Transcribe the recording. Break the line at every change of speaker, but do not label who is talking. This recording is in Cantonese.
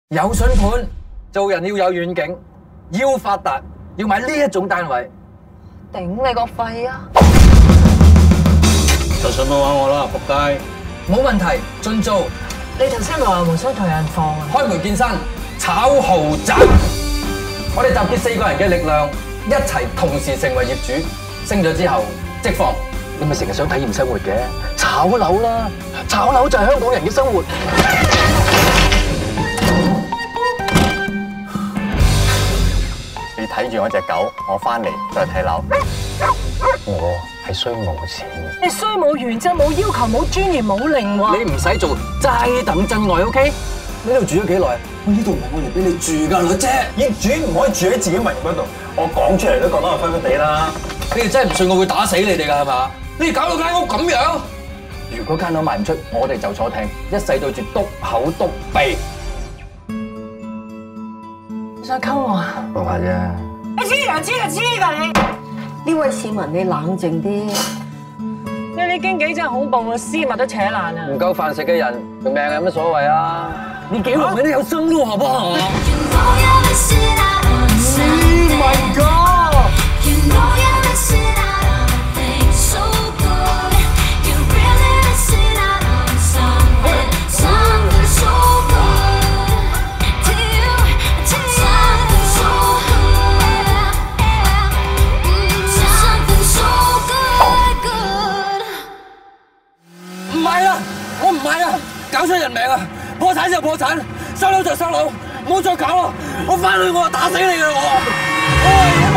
有筍盤，做人要有遠景，要發達，要買呢一種單位。
頂你個肺啊！
就上網玩我啦，仆街！
冇問題，盡做。
你頭先話無需同人放啊？
開門見山，炒豪宅。我哋集結4個人嘅力量，一齊同時成為業主。升咗之後即放。你咪成日想體驗生活嘅，炒樓啦！炒樓就係香港人嘅生活。
你睇住我隻狗，我翻嚟再睇樓。我係衰冇錢。
你衰冇原則、冇要求、冇專業、冇靈魂。
你唔使做，齋等真愛 ，OK？你呢度住咗幾耐？呢度唔係我嚟俾你住噶，女姐。
業主唔可以住喺自己物業嗰度，我講出嚟都覺得我分分地啦。
你哋真係唔信我會打死你哋噶係嘛？你哋搞到間屋咁樣，如果間樓賣唔出，我哋就坐艇，一世對住篤口篤鼻。
你想溝我啊？
講下啫。
你知就知就知㗎你。呢位市民你冷靜啲。你啲經紀真係恐怖啊，絲襪都扯爛啊！
唔夠飯食嘅人，條命有乜所謂啊？你給我們那條生路好不好啊？My God！唔係啊！我唔係啊！搞出人命啊！破產就破產，收樓就收樓，唔好再搞啦！我翻去我就打死你㗎我！